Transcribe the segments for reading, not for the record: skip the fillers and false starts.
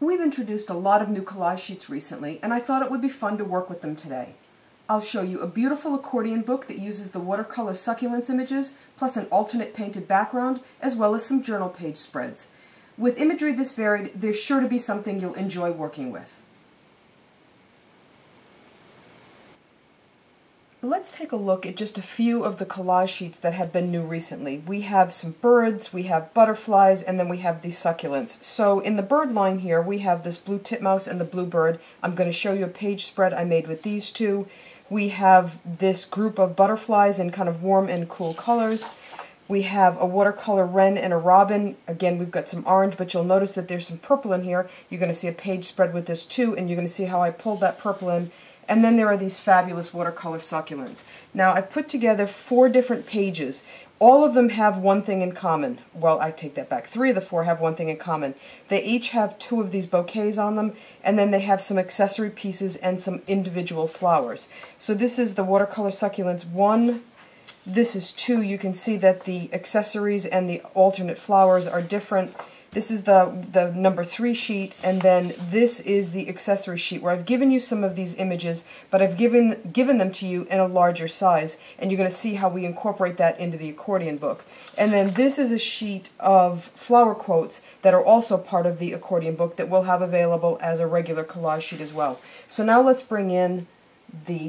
We've introduced a lot of new collage sheets recently, and I thought it would be fun to work with them today. I'll show you a beautiful accordion book that uses the watercolor succulents images, plus an alternate painted background, as well as some journal page spreads. With imagery this varied, there's sure to be something you'll enjoy working with. Let's take a look at just a few of the collage sheets that have been new recently. We have some birds, we have butterflies, and then we have these succulents. So in the bird line here, we have this blue titmouse and the blue bird. I'm going to show you a page spread I made with these two. We have this group of butterflies in kind of warm and cool colors. We have a watercolor wren and a robin. Again, we've got some orange, but you'll notice that there's some purple in here. You're going to see a page spread with this too, and you're going to see how I pulled that purple in. And then there are these fabulous watercolor succulents. Now, I've put together 4 different pages. All of them have one thing in common. Well, I take that back. 3 of the 4 have one thing in common. They each have 2 of these bouquets on them, and then they have some accessory pieces and some individual flowers. So this is the watercolor succulents 1. This is 2. You can see that the accessories and the alternate flowers are different. This is the number 3 sheet, and then this is the accessory sheet where I've given you some of these images, but I've given them to you in a larger size, and you're going to see how we incorporate that into the accordion book. And then this is a sheet of flower quotes that are also part of the accordion book that we'll have available as a regular collage sheet as well. So now let's bring in the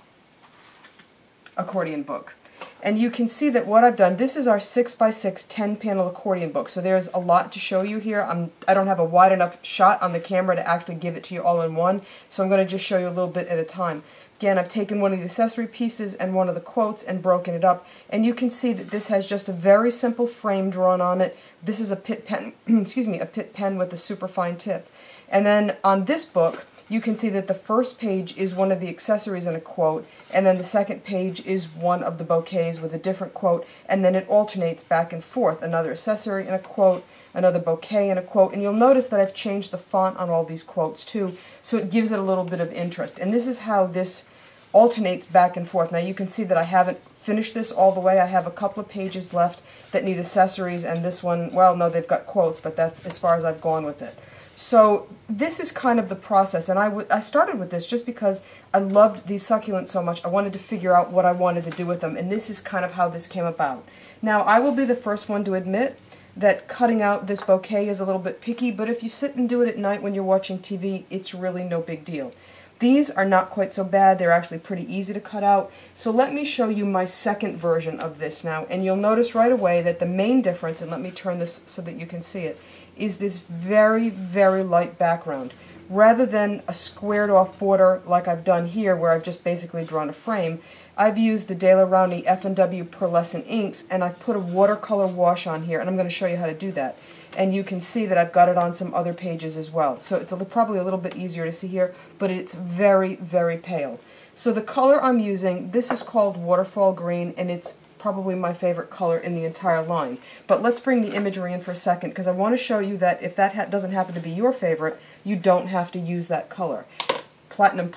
accordion book. And you can see that what I've done, this is our 6x6 10-panel accordion book, so there's a lot to show you here. I don't have a wide enough shot on the camera to actually give it to you all in one, so I'm going to just show you a little bit at a time. Again, I've taken one of the accessory pieces and one of the quotes and broken it up, and you can see that this has just a very simple frame drawn on it. This is a Pitt pen, excuse me, a Pitt pen with a super fine tip. And then on this book, you can see that the first page is one of the accessories and a quote, and then the second page is one of the bouquets with a different quote, and then it alternates back and forth, another accessory and a quote, another bouquet and a quote, and you'll notice that I've changed the font on all these quotes too, so it gives it a little bit of interest. And this is how this alternates back and forth. Now you can see that I haven't finished this all the way. I have a couple of pages left that need accessories, and this one, well, no, they've got quotes, but that's as far as I've gone with it. So this is kind of the process, and I started with this just because I loved these succulents so much. I wanted to figure out what I wanted to do with them, and this is kind of how this came about. Now, I will be the first one to admit that cutting out this bouquet is a little bit picky, but if you sit and do it at night when you're watching TV, it's really no big deal. These are not quite so bad. They're actually pretty easy to cut out. So let me show you my second version of this now, and you'll notice right away that the main difference, and let me turn this so that you can see it, is this very, very light background. Rather than a squared off border like I've done here where I've just basically drawn a frame, I've used the Daler Rowney F&W pearlescent inks, and I've put a watercolor wash on here, and I'm going to show you how to do that. And you can see that I've got it on some other pages as well. So it's probably a little bit easier to see here, but it's very, very pale. So the color I'm using, this is called Waterfall Green, and it's probably my favorite color in the entire line. But let's bring the imagery in for a second, because I want to show you that if that doesn't happen to be your favorite, you don't have to use that color. Platinum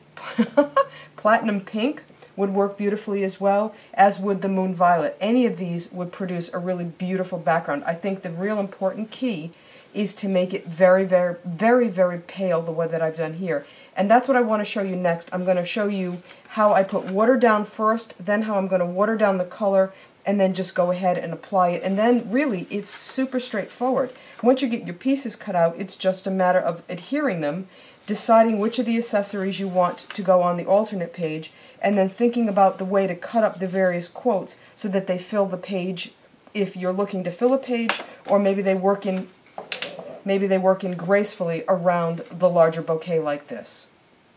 Pink would work beautifully as well, as would the Moon Violet. Any of these would produce a really beautiful background. I think the real important key is to make it very, very, very, very pale the way that I've done here. And that's what I want to show you next. I'm going to show you how I put water down first, then how I'm going to water down the color, and then just go ahead and apply it. And then really, it's super straightforward. Once you get your pieces cut out, it's just a matter of adhering them, deciding which of the accessories you want to go on the alternate page, and then thinking about the way to cut up the various quotes so that they fill the page if you're looking to fill a page, or maybe they work in gracefully around the larger bouquet like this.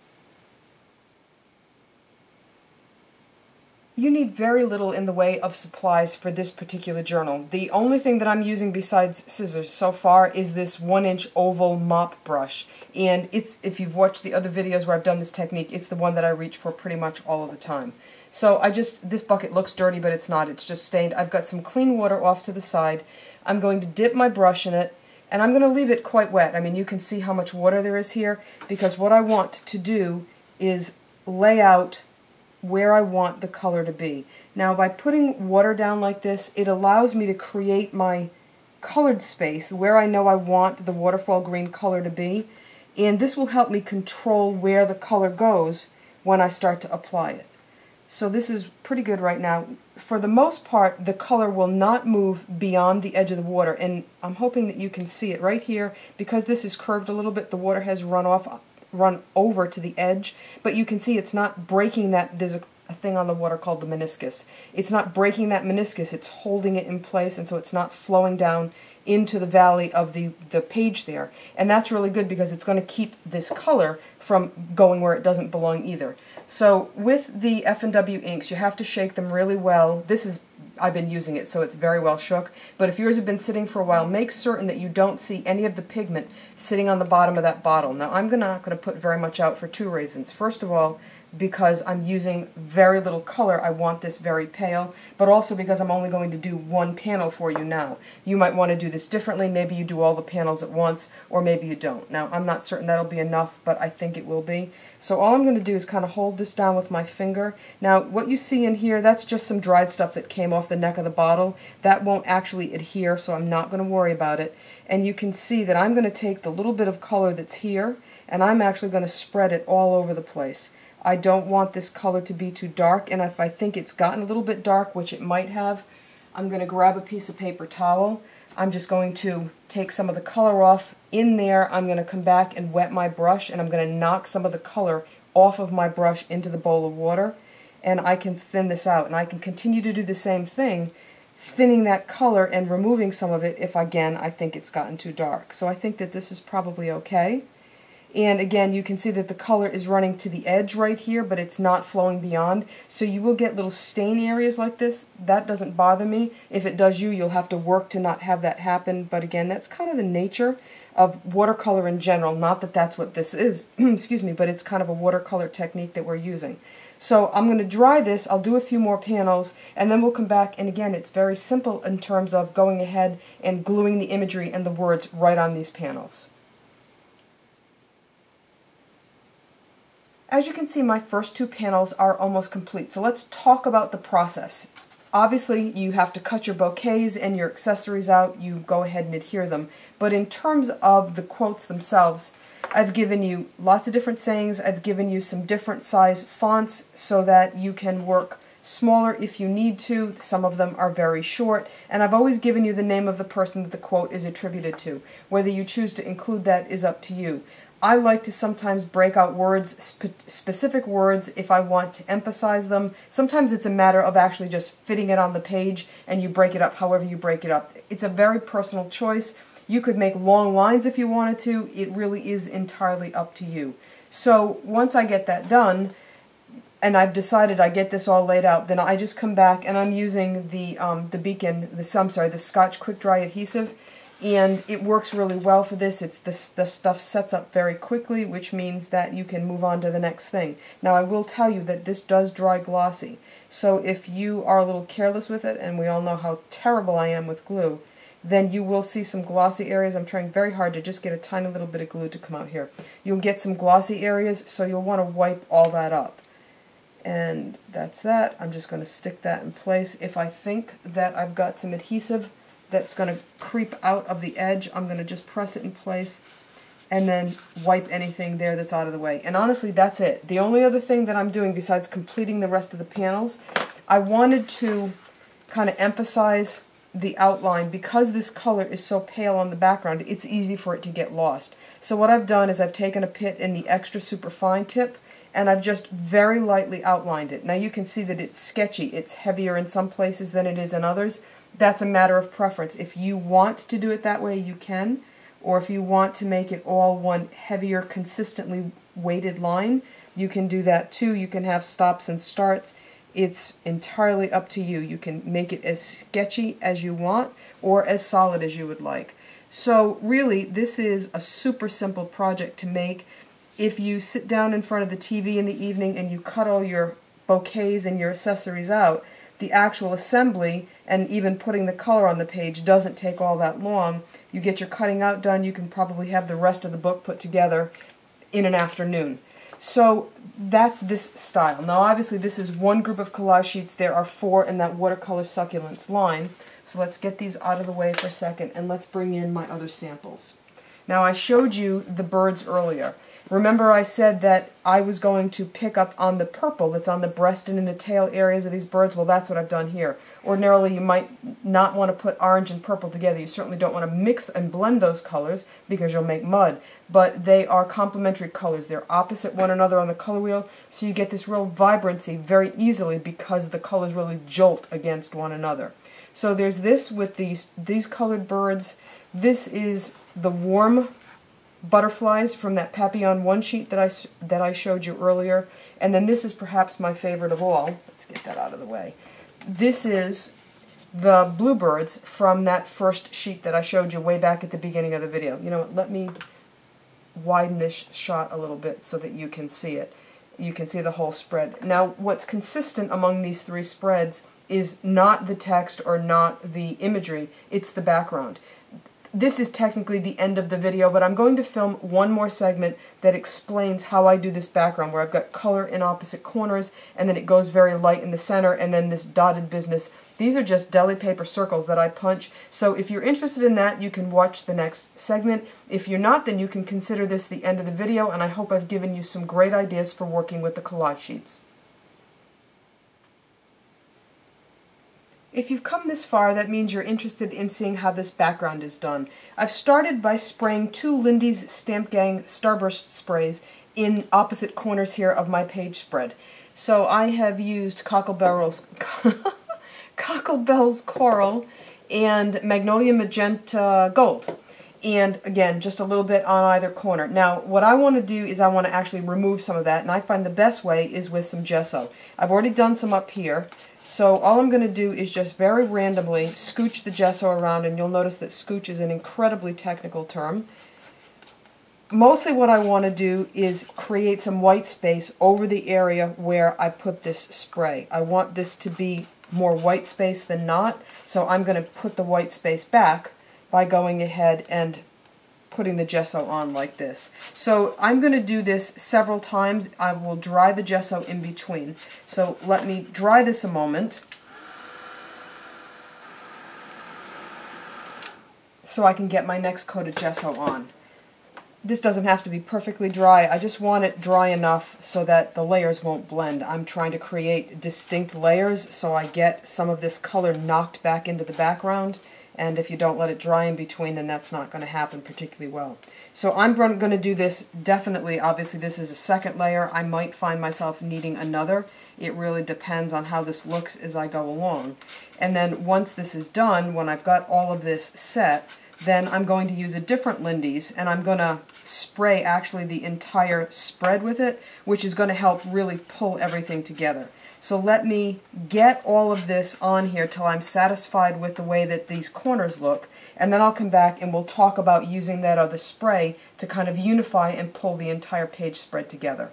You need very little in the way of supplies for this particular journal. The only thing that I'm using besides scissors so far is this 1-inch oval mop brush. And if you've watched the other videos where I've done this technique, it's the one that I reach for pretty much all of the time. So this bucket looks dirty, but it's not. It's just stained. I've got some clean water off to the side. I'm going to dip my brush in it, and I'm going to leave it quite wet. I mean, you can see how much water there is here, because what I want to do is lay out where I want the color to be. Now, by putting water down like this, it allows me to create my colored space where I know I want the waterfall green color to be, and this will help me control where the color goes when I start to apply it. So this is pretty good right now. For the most part, the color will not move beyond the edge of the water, and I'm hoping that you can see it right here. Because this is curved a little bit, the water has run over to the edge, but you can see it's not breaking that. There's a thing on the water called the meniscus. It's not breaking that meniscus, it's holding it in place, and so it's not flowing down into the valley of the page there. And that's really good because it's going to keep this color from going where it doesn't belong either. So with the F&W inks, you have to shake them really well. I've been using it, so it's very well shook. But if yours have been sitting for a while, make certain that you don't see any of the pigment sitting on the bottom of that bottle. Now, I'm not going to put very much out for two reasons. First of all, because I'm using very little color, I want this very pale, but also because I'm only going to do one panel for you now. You might want to do this differently. Maybe you do all the panels at once, or maybe you don't. Now, I'm not certain that'll be enough, but I think it will be. So all I'm going to do is kind of hold this down with my finger. Now, what you see in here, that's just some dried stuff that came off the neck of the bottle. That won't actually adhere, so I'm not going to worry about it. And you can see that I'm going to take the little bit of color that's here, and I'm actually going to spread it all over the place. I don't want this color to be too dark, and if I think it's gotten a little bit dark, which it might have, I'm going to grab a piece of paper towel. I'm just going to take some of the color off. In there, I'm going to come back and wet my brush, and I'm going to knock some of the color off of my brush into the bowl of water, and I can thin this out. And I can continue to do the same thing, thinning that color and removing some of it if, again, I think it's gotten too dark. So I think that this is probably okay. And again, you can see that the color is running to the edge right here, but it's not flowing beyond. So you will get little stain areas like this. That doesn't bother me. If it does you, you'll have to work to not have that happen. But again, that's kind of the nature of watercolor in general. Not that that's what this is, excuse me, but it's kind of a watercolor technique that we're using. So I'm going to dry this, I'll do a few more panels, and then we'll come back, and again, it's very simple in terms of going ahead and gluing the imagery and the words right on these panels. As you can see, my first two panels are almost complete, so let's talk about the process. Obviously, you have to cut your bouquets and your accessories out. You go ahead and adhere them. But in terms of the quotes themselves, I've given you lots of different sayings. I've given you some different size fonts so that you can work smaller if you need to. Some of them are very short. And I've always given you the name of the person that the quote is attributed to. Whether you choose to include that is up to you. I like to sometimes break out words, specific words, if I want to emphasize them. Sometimes it's a matter of actually just fitting it on the page and you break it up however you break it up. It's a very personal choice. You could make long lines if you wanted to. It really is entirely up to you. So once I get that done, and I've decided I get this all laid out, then I just come back and I'm using the Scotch Quick Dry Adhesive. And it works really well for this. The stuff sets up very quickly, which means that you can move on to the next thing. Now, I will tell you that this does dry glossy. So if you are a little careless with it, and we all know how terrible I am with glue, then you will see some glossy areas. I'm trying very hard to just get a tiny little bit of glue to come out here. You'll get some glossy areas, so you'll want to wipe all that up. And that's that. I'm just going to stick that in place. If I think that I've got some adhesive that's going to creep out of the edge, I'm going to just press it in place and then wipe anything there that's out of the way. And honestly, that's it. The only other thing that I'm doing besides completing the rest of the panels, I wanted to kind of emphasize the outline. Because this color is so pale on the background, it's easy for it to get lost. So what I've done is I've taken a pit in the extra super fine tip and I've just very lightly outlined it. Now you can see that it's sketchy. It's heavier in some places than it is in others. That's a matter of preference. If you want to do it that way, you can. Or if you want to make it all one heavier, consistently weighted line, you can do that too. You can have stops and starts. It's entirely up to you. You can make it as sketchy as you want or as solid as you would like. So really, this is a super simple project to make. If you sit down in front of the TV in the evening and you cut all your bouquets and your accessories out, the actual assembly and even putting the color on the page doesn't take all that long. You get your cutting out done, you can probably have the rest of the book put together in an afternoon. So that's this style. Now obviously this is one group of collage sheets. There are 4 in that watercolor succulents line. So let's get these out of the way for a second and let's bring in my other samples. Now I showed you the birds earlier. Remember I said that I was going to pick up on the purple that's on the breast and in the tail areas of these birds? Well, that's what I've done here. Ordinarily you might not want to put orange and purple together. You certainly don't want to mix and blend those colors because you'll make mud. But they are complementary colors. They're opposite one another on the color wheel, so you get this real vibrancy very easily because the colors really jolt against one another. So there's this with these colored birds. This is the warm butterflies from that Papillon 1 sheet that I showed you earlier. And then this is perhaps my favorite of all. Let's get that out of the way. This is the bluebirds from that first sheet that I showed you way back at the beginning of the video. You know what, let me widen this shot a little bit so that you can see it. You can see the whole spread. Now what's consistent among these 3 spreads is not the text or not the imagery, it's the background. This is technically the end of the video, but I'm going to film one more segment that explains how I do this background, where I've got color in opposite corners, and then it goes very light in the center, and then this dotted business. These are just deli paper circles that I punch, so if you're interested in that, you can watch the next segment. If you're not, then you can consider this the end of the video, and I hope I've given you some great ideas for working with the collage sheets. If you've come this far, that means you're interested in seeing how this background is done. I've started by spraying 2 Lindy's Stamp Gang Starburst sprays in opposite corners here of my page spread. So I have used Cocklebell's Coral and Magnolia Magenta Gold. And again, just a little bit on either corner. Now, what I want to do is I want to actually remove some of that, and I find the best way is with some gesso. I've already done some up here. So all I'm going to do is just very randomly scooch the gesso around, and you'll notice that scooch is an incredibly technical term. Mostly what I want to do is create some white space over the area where I put this spray. I want this to be more white space than not, so I'm going to put the white space back by going ahead and putting the gesso on like this. So I'm going to do this several times. I will dry the gesso in between. So let me dry this a moment so I can get my next coat of gesso on. This doesn't have to be perfectly dry. I just want it dry enough so that the layers won't blend. I'm trying to create distinct layers so I get some of this color knocked back into the background. And if you don't let it dry in between, then that's not going to happen particularly well. So I'm going to do this definitely. Obviously, this is a second layer. I might find myself needing another. It really depends on how this looks as I go along. And then once this is done, when I've got all of this set, then I'm going to use a different Lindy's, and I'm going to spray actually the entire spread with it, which is going to help really pull everything together. So let me get all of this on here till I'm satisfied with the way that these corners look, and then I'll come back and we'll talk about using that other spray to kind of unify and pull the entire page spread together.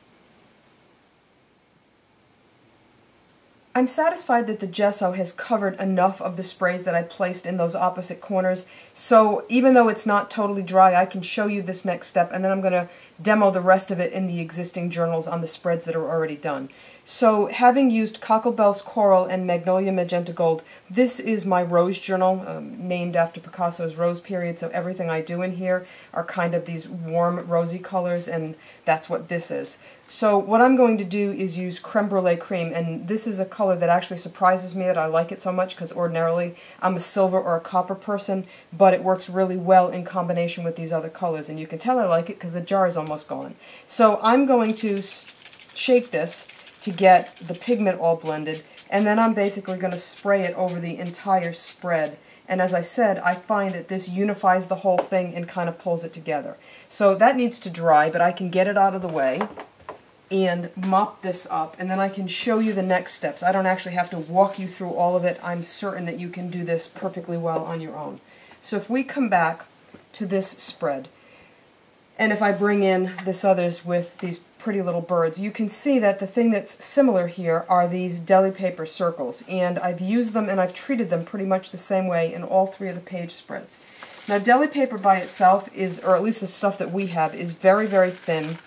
I'm satisfied that the gesso has covered enough of the sprays that I placed in those opposite corners, so even though it's not totally dry, I can show you this next step, and then I'm going to demo the rest of it in the existing journals on the spreads that are already done. So having used Cocklebell's Coral and Magnolia Magenta Gold, this is my rose journal, named after Picasso's rose period, so everything I do in here are kind of these warm rosy colors, and that's what this is. So what I'm going to do is use Creme Brulee Cream, and this is a color that actually surprises me that I like it so much, because ordinarily I'm a silver or a copper person, but it works really well in combination with these other colors, and you can tell I like it because the jar is almost gone. So I'm going to shake this to get the pigment all blended, and then I'm basically going to spray it over the entire spread. And as I said, I find that this unifies the whole thing and kind of pulls it together. So that needs to dry, but I can get it out of the way and mop this up, and then I can show you the next steps. I don't actually have to walk you through all of it. I'm certain that you can do this perfectly well on your own. So if we come back to this spread, and if I bring in this others with these pretty little birds, you can see that the thing that's similar here are these deli paper circles, and I've used them and I've treated them pretty much the same way in all 3 of the page spreads. Now deli paper by itself is, or at least the stuff that we have, is very, very thin,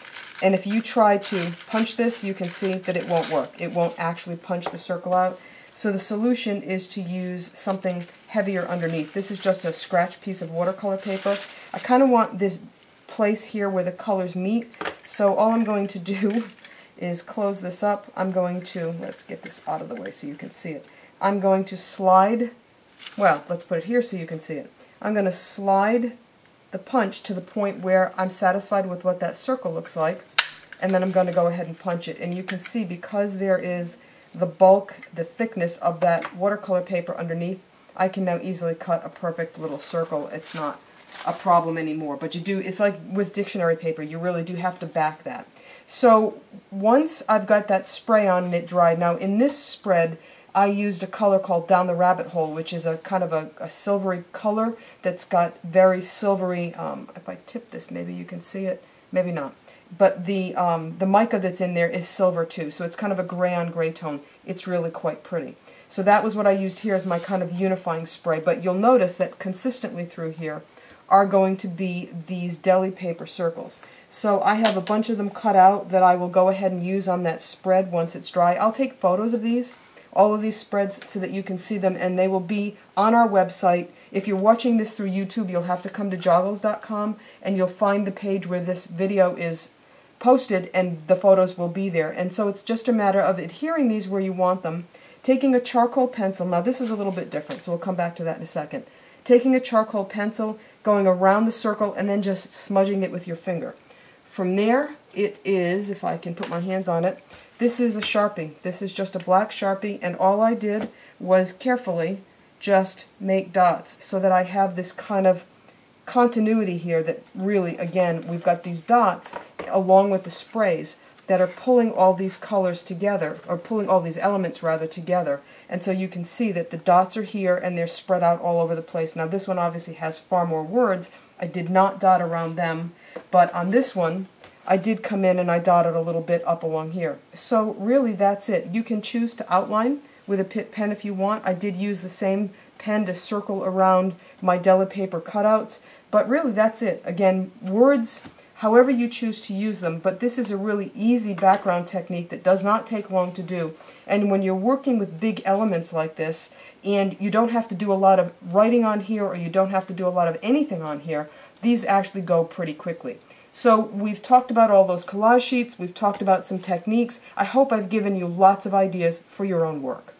And if you try to punch this, you can see that it won't work. It won't actually punch the circle out. So the solution is to use something heavier underneath. This is just a scratch piece of watercolor paper. I kind of want this place here where the colors meet, so all I'm going to do is close this up. I'm going to, let's get this out of the way so you can see it. I'm going to slide, well, let's put it here so you can see it. I'm going to slide the punch to the point where I'm satisfied with what that circle looks like, and then I'm going to go ahead and punch it. And you can see, because there is the bulk, the thickness of that watercolor paper underneath, I can now easily cut a perfect little circle. It's not a problem anymore. But you do, it's like with dictionary paper, you really do have to back that. So once I've got that spray on and it dried, now in this spread I used a color called Down the Rabbit Hole, which is a kind of a silvery color that's got very silvery, if I tip this maybe you can see it, maybe not. But the mica that's in there is silver too, so it's kind of a gray on gray tone. It's really quite pretty. So that was what I used here as my kind of unifying spray, but you'll notice that consistently through here are going to be these deli paper circles. So I have a bunch of them cut out that I will go ahead and use on that spread once it's dry. I'll take photos of these, all of these spreads, so that you can see them, and they will be on our website. If you're watching this through YouTube, you'll have to come to joggles.com and you'll find the page where this video is posted and the photos will be there. And so it's just a matter of adhering these where you want them, taking a charcoal pencil. Now this is a little bit different, so we'll come back to that in a second. Taking a charcoal pencil, going around the circle, and then just smudging it with your finger. From there, it is, if I can put my hands on it, this is a Sharpie. This is just a black Sharpie, and all I did was carefully just make dots so that I have this kind of continuity here that really, again, we've got these dots along with the sprays that are pulling all these colors together, or pulling all these elements rather together. And so you can see that the dots are here and they're spread out all over the place. Now this one obviously has far more words. I did not dot around them, but on this one I did come in and I dotted a little bit up along here. So really that's it. You can choose to outline with a pen if you want. I did use the same pen to circle around my deli paper cutouts, but really that's it. Again, words, however you choose to use them, but this is a really easy background technique that does not take long to do. And when you're working with big elements like this, and you don't have to do a lot of writing on here, or you don't have to do a lot of anything on here, these actually go pretty quickly. So we've talked about all those collage sheets, we've talked about some techniques. I hope I've given you lots of ideas for your own work.